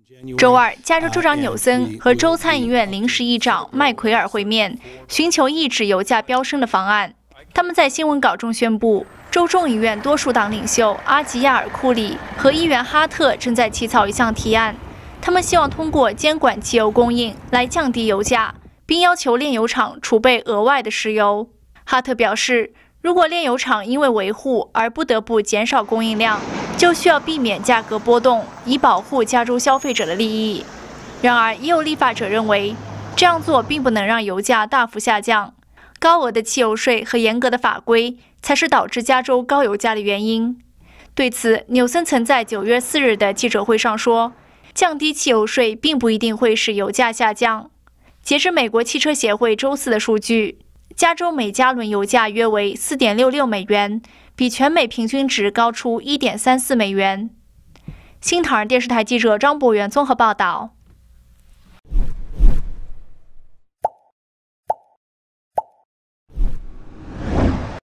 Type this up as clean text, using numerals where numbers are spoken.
周二，加州州长纽森和州参议院临时议长麦奎尔会面，寻求抑制油价飙升的方案。他们在新闻稿中宣布，州众议院多数党领袖阿吉亚尔库里和议员哈特正在起草一项提案，他们希望通过监管汽油供应来降低油价，并要求炼油厂储备额外的石油。哈特表示，如果炼油厂因为维护而不得不减少供应量，就需要避免价格波动，以保护加州消费者的利益。然而，也有立法者认为，这样做并不能让油价大幅下降。高额的汽油税和严格的法规才是导致加州高油价的原因。对此，纽森曾在9月4日的记者会上说，降低汽油税并不一定会使油价下降。截至美国汽车协会周四的数据，加州每加仑油价约为4.66美元，比全美平均值高出1.34美元。新唐人电视台记者张博元综合报道。